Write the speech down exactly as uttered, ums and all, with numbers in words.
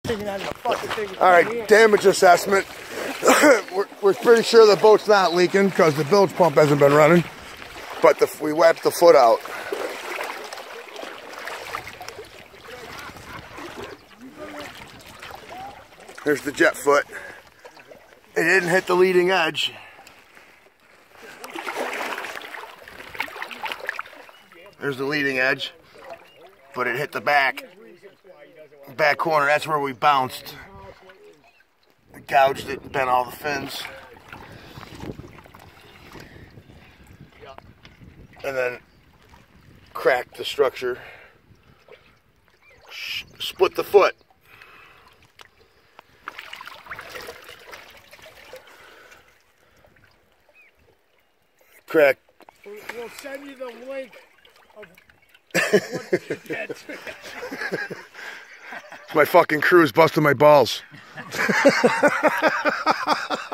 All right, damage assessment. we're, we're pretty sure the boat's not leaking because the bilge pump hasn't been running, but the, we wiped the foot out. There's the jet foot. It didn't hit the leading edge. There's the leading edge, but it hit the back, back corner. That's where we bounced. We gouged it and bent all the fins. And then cracked the structure. Split the foot. Cracked. We'll send you the link of what you get. My fucking crew's busting my balls.